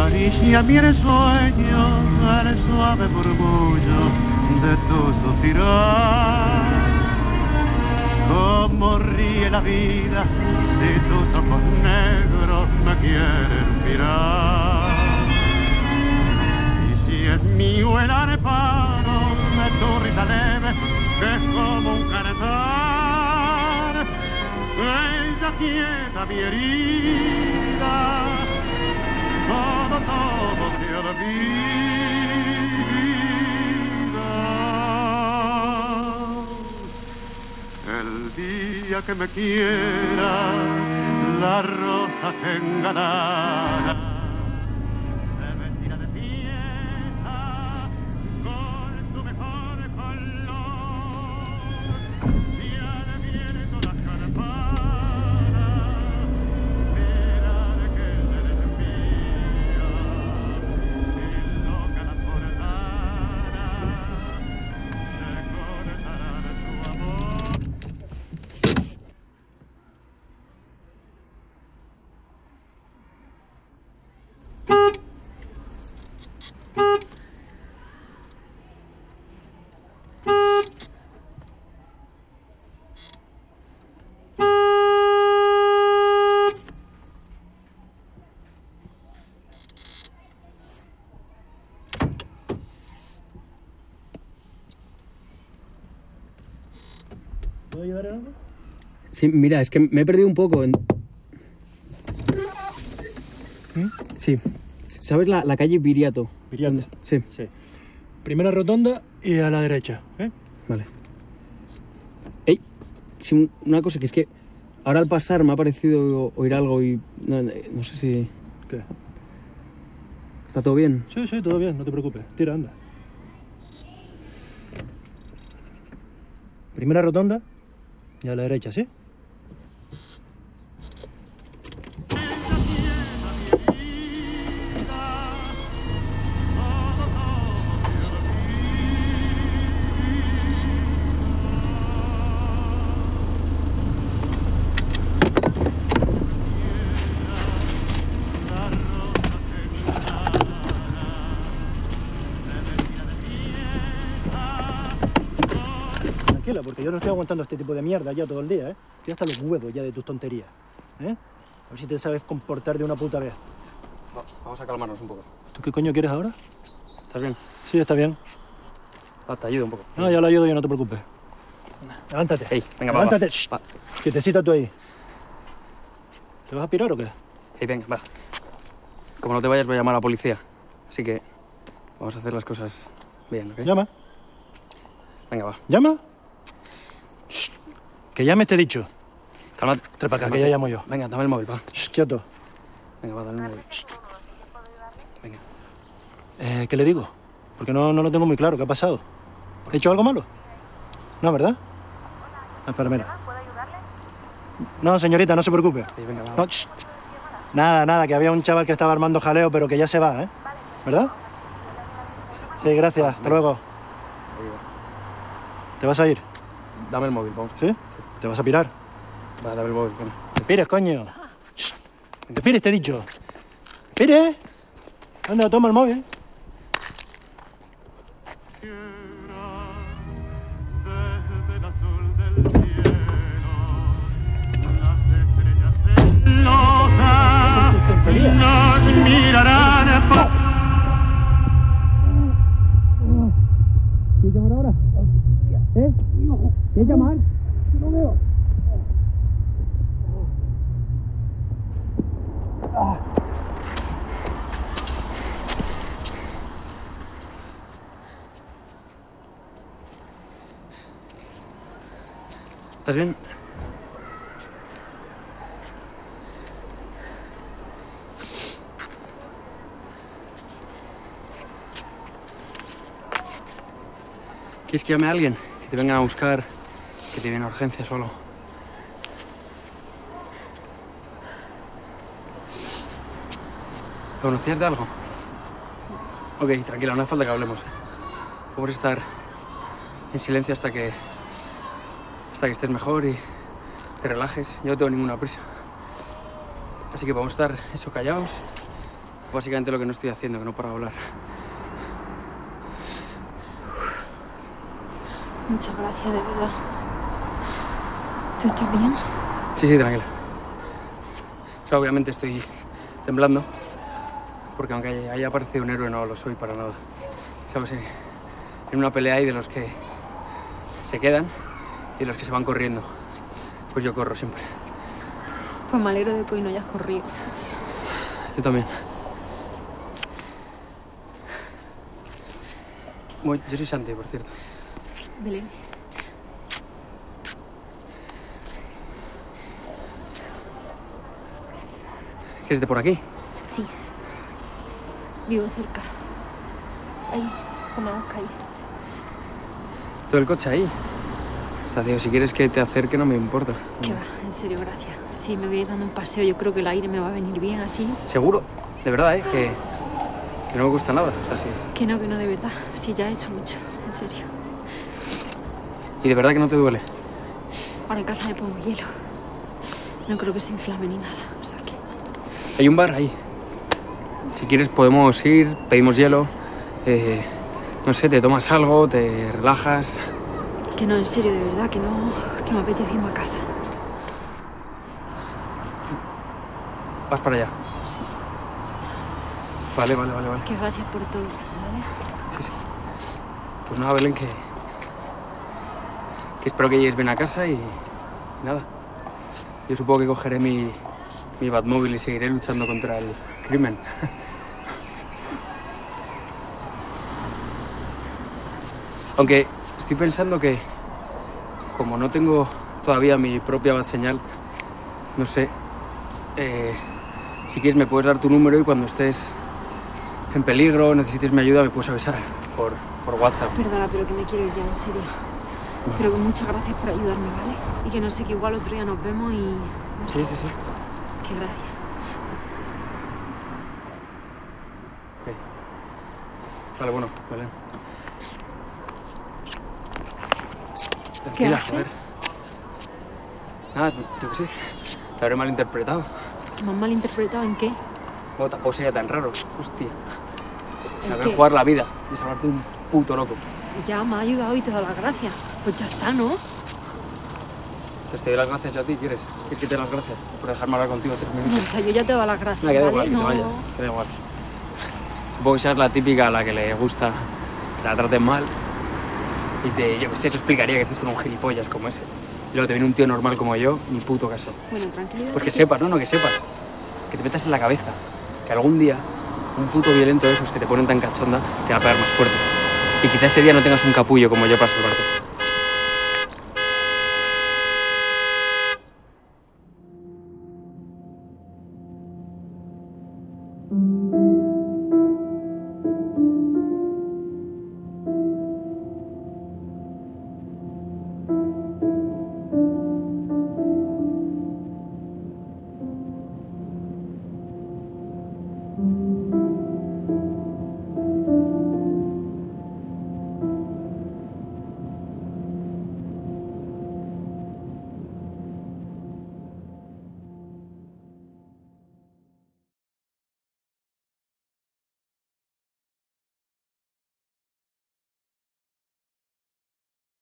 acaricia mi sueño el suave murmullo de tu suspirar. Cómo ríe la vida si tus ojos negros me quieren mirar. Y si es mío el areparo de tu risa leve, que es como un cantar, ella quieta mi herida, todo se olvida. El día que me quiera, la rosa engalara, se vestirá de fiesta con su mejor color. Viene viento las campanas, mira de que se desvía, y loca las forzanas, se cortará de su amor. ¿Puedo ayudar en algo? Sí, mira, es que me he perdido un poco. Sí. ¿Sabes la calle Viriato? Viriato. Sí. Sí. Primera rotonda y a la derecha, ¿eh? Vale. Ey, sí, una cosa, que es que ahora al pasar me ha parecido oír algo y no sé si... ¿Qué? ¿Está todo bien? Sí, sí, todo bien, no te preocupes. Tira, anda. Primera rotonda y a la derecha, ¿sí? Tranquila, porque yo no estoy aguantando este tipo de mierda ya todo el día, ¿eh? Estoy hasta los huevos ya de tus tonterías, ¿eh? A ver si te sabes comportar de una puta vez. Vamos a calmarnos un poco. ¿Tú qué coño quieres ahora? ¿Estás bien? Sí, está bien. Te ayudo un poco. No, ya lo ayudo yo, no te preocupes. Levántate. Ey, venga, levántate. va. Shh. Quietecita tú ahí. ¿Te vas a pirar o qué? Ey, venga, va. Como no te vayas, voy a llamar a la policía. Así que vamos a hacer las cosas bien, ¿ok? Llama. Venga, va. ¿Llama? Shh. Que llames, te he dicho. Cálmate. Trae para acá, que ya llamo yo. Venga, dame el móvil, va. Shh, quieto. Venga, va, dame el móvil. Shh. Venga. ¿Qué le digo? Porque no lo tengo muy claro. ¿Qué ha pasado? ¿He hecho algo malo? No, ¿verdad? Espera, mira. ¿Puedo ayudarle? No, señorita, no se preocupe. Ey, venga, va. No, shh. Nada, que había un chaval que estaba armando jaleo, pero que ya se va, ¿eh? ¿Verdad? Sí, gracias. Hasta luego. Ahí va. ¿Te vas a ir? Dame el móvil, vamos. ¿Sí? ¿Te vas a pirar? Va, dame el móvil, venga. ¡Te pires, coño! Shh. ¡Te pires, te he dicho! ¡Te pires! Anda, toma el móvil. Desde el azul del cielo, las estrellas celosas ¡Tus tonterías! nos mirarán por... ¿Quieres llamar ahora? ¿Eh? ¿Quieres llamar? No veo. ¿Estás bien? ¿Quieres que llame a alguien? Que te vengan a buscar, que te viene a urgencias o algo. ¿Lo conocías de algo? Ok, tranquila, no hace falta que hablemos. Podemos estar en silencio hasta que estés mejor y te relajes. Yo no tengo ninguna prisa. Así que podemos estar callados Básicamente lo que no estoy haciendo, que no paro de hablar. Muchas gracias, de verdad. ¿Tú estás bien? Sí, tranquila. O sea, obviamente estoy temblando, porque aunque haya parecido un héroe, no lo soy para nada. ¿Sabes? En una pelea hay de los que se quedan y de los que se van corriendo. Pues yo corro siempre. Pues me alegro de que hoy no hayas corrido. Yo también. Bueno, yo soy Santi, por cierto. Belén. ¿Eres de por aquí? Sí. Vivo cerca. Ahí, como a 2 calles. ¿Todo el coche ahí? O sea, digo, si quieres que te acerque no me importa. Qué va, en serio, gracias. Sí, me voy a ir dando un paseo. Yo creo que el aire me va a venir bien así. Seguro, de verdad, ¿eh? Que no me gusta nada, o sea, sí. Que no, de verdad. Sí, ya he hecho mucho, en serio. ¿Y de verdad que no te duele? Ahora en casa me pongo hielo. No creo que se inflame ni nada, o sea que... Hay un bar ahí. Si quieres podemos ir, pedimos hielo. No sé, te tomas algo, te relajas. Que no, en serio, de verdad, que no... Que me apetece irme a casa. ¿Vas para allá? Sí. Vale. Que gracias por todo, ¿vale? Sí. Pues nada, Belén, que espero que llegues bien a casa y nada. Yo supongo que cogeré mi Batmóvil y seguiré luchando contra el crimen. Aunque estoy pensando que, como no tengo todavía mi propia Batseñal, no sé, si quieres me puedes dar tu número y cuando estés en peligro, necesites mi ayuda, me puedes avisar por WhatsApp. Perdona, pero que me quiero ir ya, en serio. Vale. Pero muchas gracias por ayudarme, ¿vale? Y que no sé, que igual otro día nos vemos y... No sé. Sí. Que gracias. Ok. Vale, bueno, Belén. Tranquila, haces? joder. Nada, yo qué sé. Te habré malinterpretado. ¿Me has malinterpretado en qué? Bueno, tampoco sería tan raro. Hostia. ¿En Me voy qué? a jugar la vida y salvarte un puto loco. Ya me ha ayudado y te doy las gracias. Pues ya está, ¿no? Te doy las gracias a ti, ¿quieres? ¿Quieres que te dé las gracias por dejarme hablar contigo 3 minutos? No, o sea, yo ya te doy las gracias, No, que da ¿vale? igual, que te vayas, que da igual. Supongo que seas la típica a la que le gusta que la traten mal y yo qué sé, eso explicaría que estés con un gilipollas como ese. Y luego te viene un tío normal como yo, ni puto caso. Bueno, tranquilidad. Pues que sepas, no, que sepas. Que te metas en la cabeza que algún día un puto violento de esos que te ponen tan cachonda te va a pegar más fuerte. Y quizás ese día no tengas un capullo como yo para salvarte.